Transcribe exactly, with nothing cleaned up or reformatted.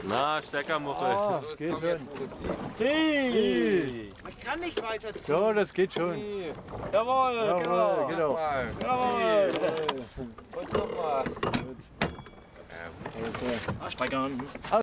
Na, Steckermuffel. Ah, Los, geht komm schon. jetzt, Mutter, zieh. Zieh. Ich kann nicht weiter ziehen. So, das geht schon. Zieh. Jawohl, Jawohl, genau. genau. Nochmal. Jawohl. Zieh. Und nochmal. Gut. Ja, Streckern.